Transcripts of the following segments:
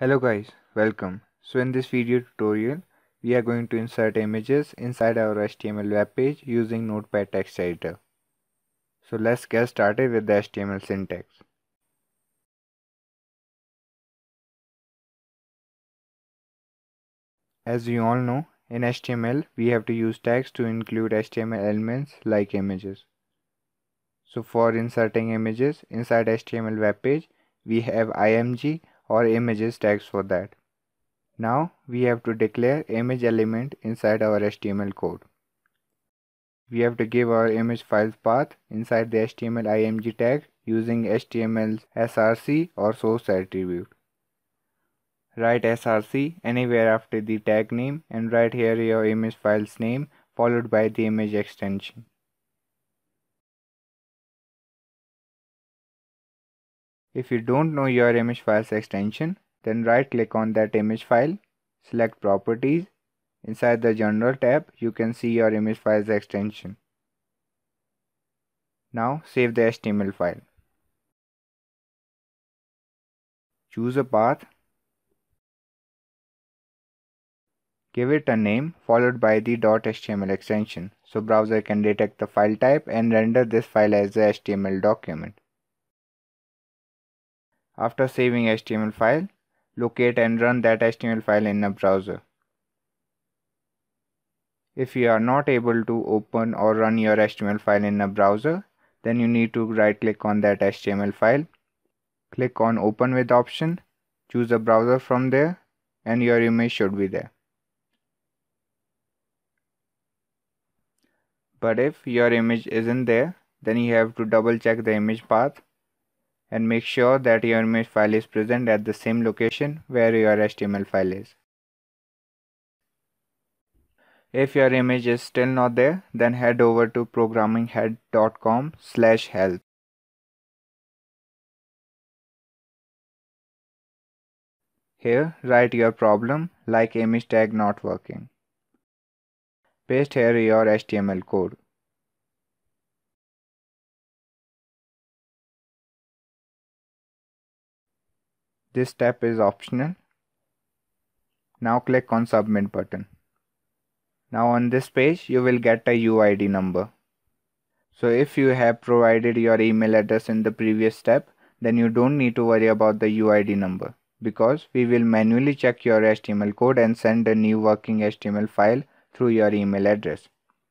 Hello guys, welcome. So in this video tutorial, we are going to insert images inside our HTML web page using Notepad text editor. So let's get started with the HTML syntax. As you all know, in HTML, we have to use tags to include HTML elements like images. So for inserting images inside HTML web page, we have img or images tags for that. Now we have to declare image element inside our HTML code. We have to give our image file's path inside the HTML img tag using HTML's src or source attribute. Write src anywhere after the tag name and write here your image file's name followed by the image extension. If you don't know your image file's extension, then right click on that image file, select properties. Inside the general tab, you can see your image file's extension. Now save the HTML file. Choose a path. Give it a name followed by the .html extension so browser can detect the file type and render this file as a HTML document. After saving HTML file, locate and run that HTML file in a browser. If you are not able to open or run your HTML file in a browser, then you need to right click on that HTML file, click on open with option, choose a browser from there, and your image should be there. But if your image isn't there, then you have to double check the image path and make sure that your image file is present at the same location where your HTML file is. If your image is still not there, then head over to programminghead.com/help. Here, write your problem like image tag not working. Paste here your HTML code. This step is optional. Now click on submit button. Now on this page, you will get a UID number. So if you have provided your email address in the previous step, then you don't need to worry about the UID number because we will manually check your HTML code and send a new working HTML file through your email address.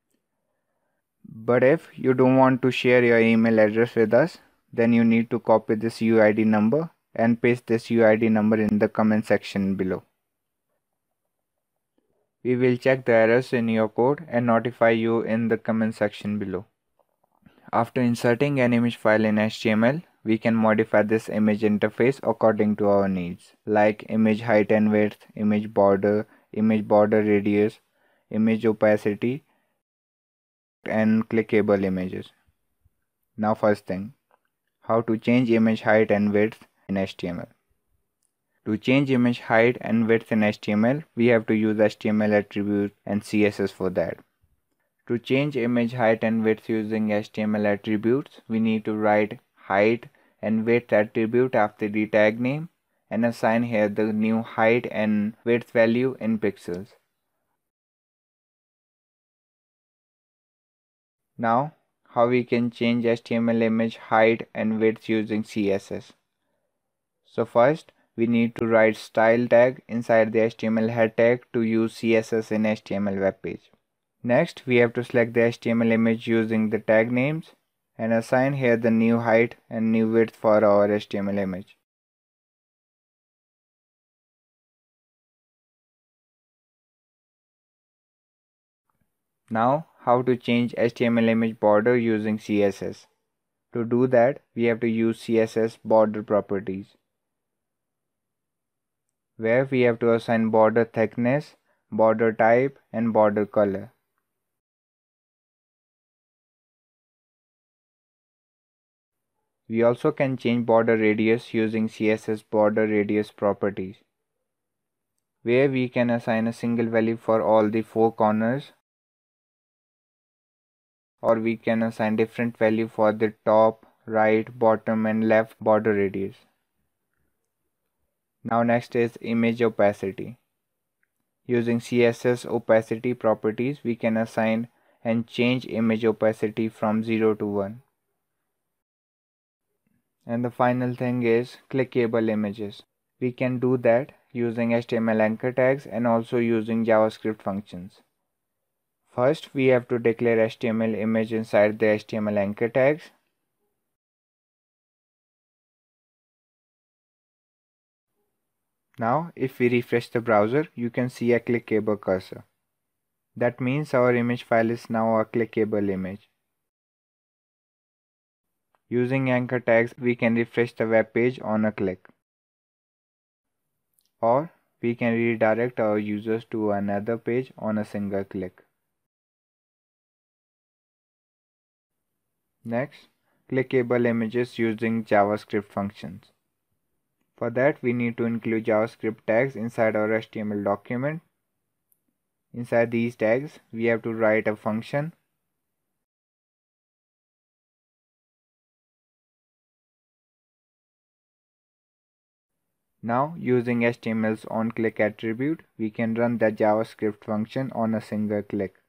But if you don't want to share your email address with us, then you need to copy this UID number and paste this UID number in the comment section below. We will check the errors in your code and notify you in the comment section below. After inserting an image file in HTML, we can modify this image interface according to our needs, like image height and width, image border radius, image opacity, and clickable images. Now first thing, how to change image height and width in HTML. To change image height and width in HTML, we have to use HTML attribute and CSS for that. To change image height and width using HTML attributes, we need to write height and width attribute after the tag name and assign here the new height and width value in pixels. Now, how we can change HTML image height and width using CSS. So first, we need to write style tag inside the HTML head tag to use CSS in HTML web page. Next, we have to select the HTML image using the tag names and assign here the new height and new width for our HTML image. Now, how to change HTML image border using CSS. To do that, we have to use CSS border properties, where we have to assign border thickness, border type, and border color. We also can change border radius using CSS border radius properties, where we can assign a single value for all the four corners, or we can assign different value for the top, right, bottom, and left border radius. Now next is image opacity. Using CSS opacity properties, we can assign and change image opacity from 0 to 1. And the final thing is clickable images. We can do that using HTML anchor tags and also using JavaScript functions. First, we have to declare HTML image inside the HTML anchor tags. Now, if we refresh the browser, you can see a clickable cursor. That means our image file is now a clickable image. Using anchor tags, we can refresh the web page on a click. Or we can redirect our users to another page on a single click. Next, clickable images using JavaScript functions. For that, we need to include JavaScript tags inside our HTML document. Inside these tags, we have to write a function. Now, using HTML's onClick attribute, we can run the JavaScript function on a single click.